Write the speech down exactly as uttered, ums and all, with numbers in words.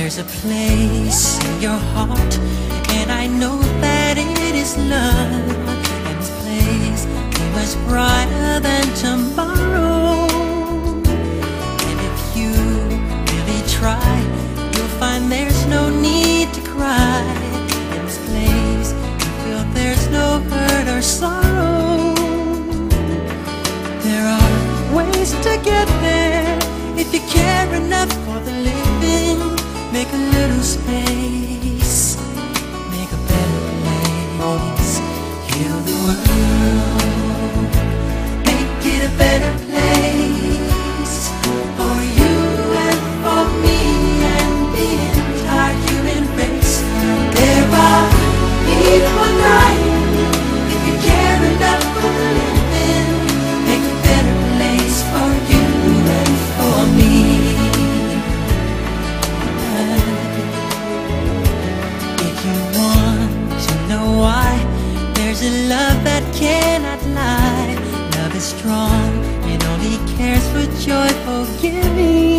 There's a place in your heart, and I know that it is love. And this place is much brighter than tomorrow. And if you really try, you'll find there's no need to cry. In this place, you feel there's no hurt or sorrow. There are ways to get there if you care enough for the living. Make a little space, make a better place. Heal the world, make it a better place for you and for me and the entire human race. There are people dying. If you care enough for the living, make a better place for you and for me. There's a love that cannot lie. Love is strong, it only cares for joyful giving.